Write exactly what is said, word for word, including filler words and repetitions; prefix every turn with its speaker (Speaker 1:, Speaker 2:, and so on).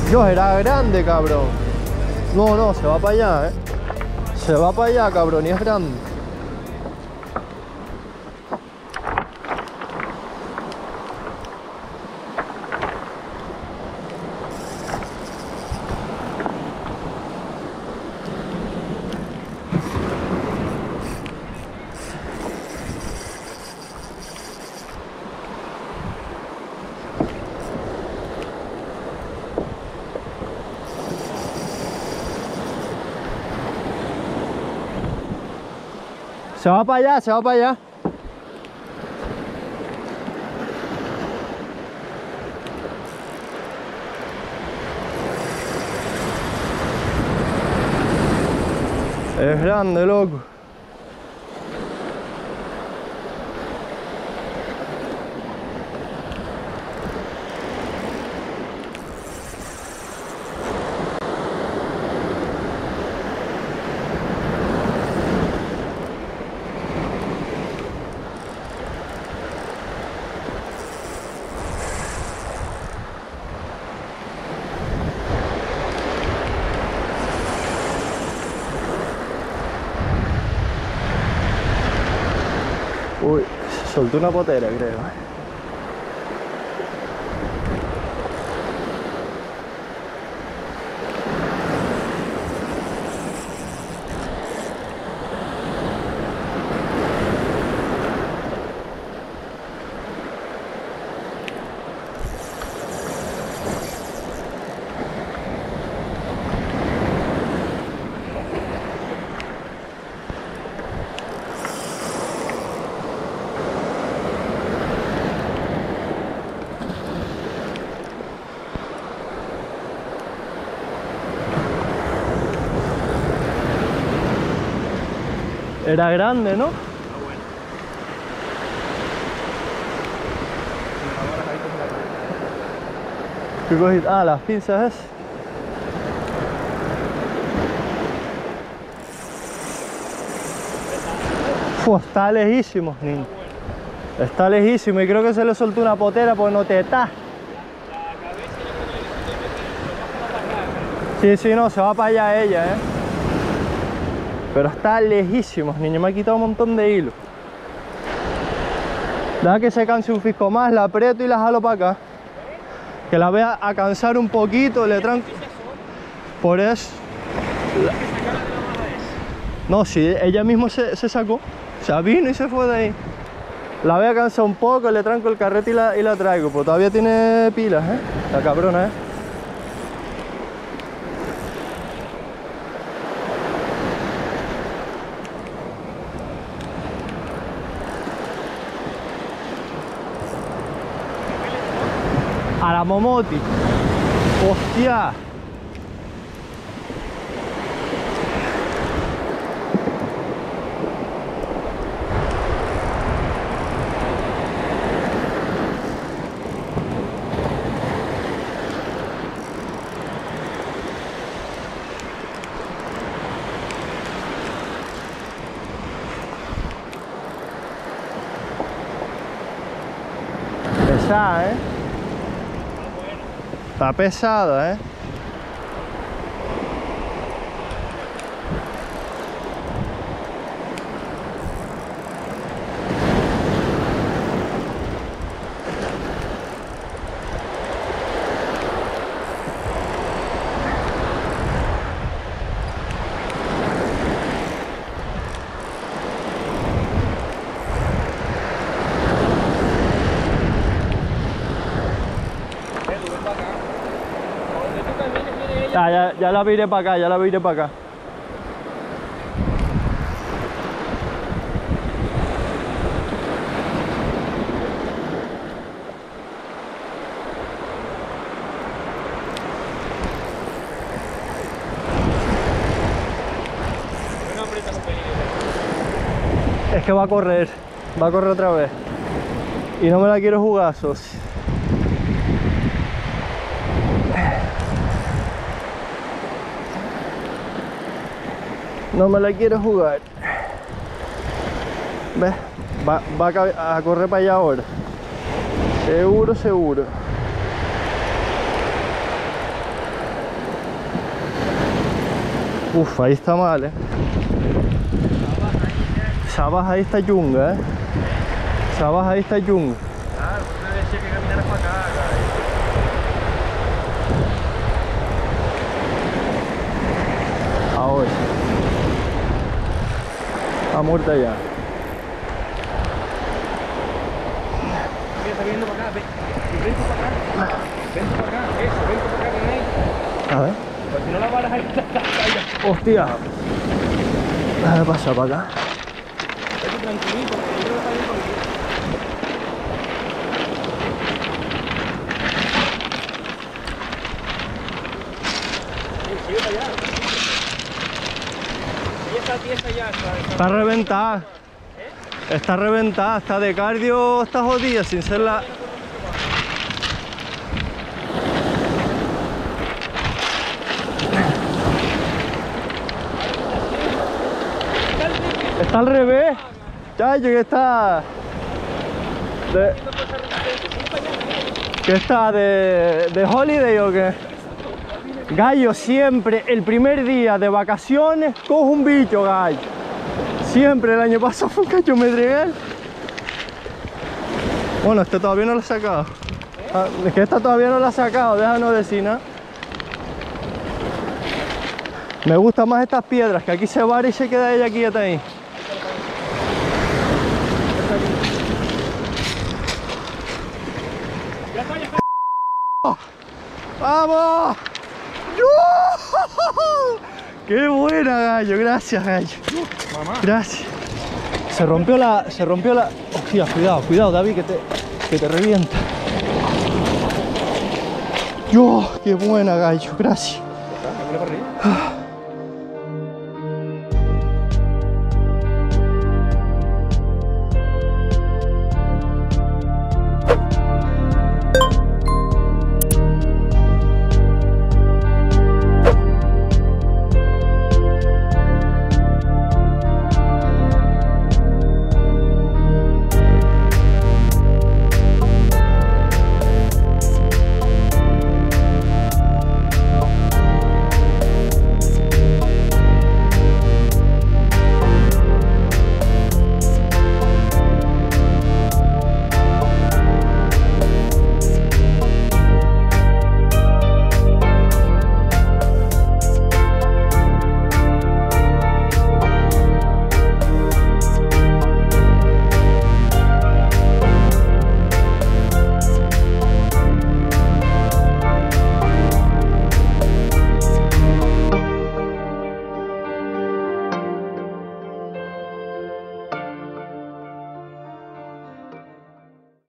Speaker 1: Dios, era grande, cabrón. No, no, se va para allá, eh. Se va para allá, cabrón, y es grande. Se va para allá, se va para allá. Es grande, loco. Uy, soltó una potera, creo. Era grande, ¿no? ¿Qué cogiste? Ah, las pinzas esas. Uf, está lejísimo, niño. Está lejísimo y creo que se le soltó una potera porque no te está. Sí, sí, no, se va para allá ella, eh. Pero está lejísimo, niño, me ha quitado un montón de hilo. Deja que se canse un fisco más, la aprieto y la jalo para acá. Que la vea a cansar un poquito, le tranco. Por eso. No, sí, ella misma se, se sacó. O sea, vino y se fue de ahí. La voy a cansar un poco, le tranco el carrete y la, y la traigo. Pues todavía tiene pilas, ¿eh? La cabrona, ¿eh? A la Momoti. Hostia. Pesada, ¿eh? Está pesada, ¿eh? Ya, ya, ya la viré para acá, ya la viré para acá. Es que va a correr, va a correr otra vez. Y no me la quiero jugar, socio. No me la quiero jugar. ¿Ves? Va, va a, a correr para allá ahora. Seguro, seguro. Uf, ahí está mal, eh. Esa baja ahí está chunga, eh. Esa baja ahí está chunga.
Speaker 2: Claro, pues me decía que caminaras para acá,
Speaker 1: Ahora. Está muerta ya.
Speaker 2: Mira, está viendo para acá, ven, ven tú para acá, ven tú para acá, eso, ven tú para acá, ven ahí.
Speaker 1: A ver.
Speaker 2: Pues si no la balas ahí, ahí.
Speaker 1: Hostia. Déjame pasar para acá.
Speaker 2: Vete tranquilito, porque yo creo que está bien por aquí. Sí, sigue para allá. Ella está tiesa ya. Está, está...
Speaker 1: Está reventada. Está reventada, está de cardio, está jodida, sin ser la... Está al revés. Chacho, que está... De... ¿Qué está? ¿De, de holiday o qué? Gallo, siempre, el primer día de vacaciones, cojo un bicho, gallo. Siempre, el año pasado fue un cacho medregal. Bueno, este todavía no lo he sacado. Ah, es que esta todavía no la he sacado, déjanos decir nada. Me gustan más estas piedras, que aquí se vara y se queda ella quieta ahí. ¡Vamos! ¡Qué buena, gallo! Gracias, gallo. Gracias. Se rompió la... Se rompió la... Hostia, cuidado, cuidado, David, que te, que te revienta. ¡Yo! ¡Qué buena, gallo! Gracias.
Speaker 2: ¿Está? ¿Me para arriba?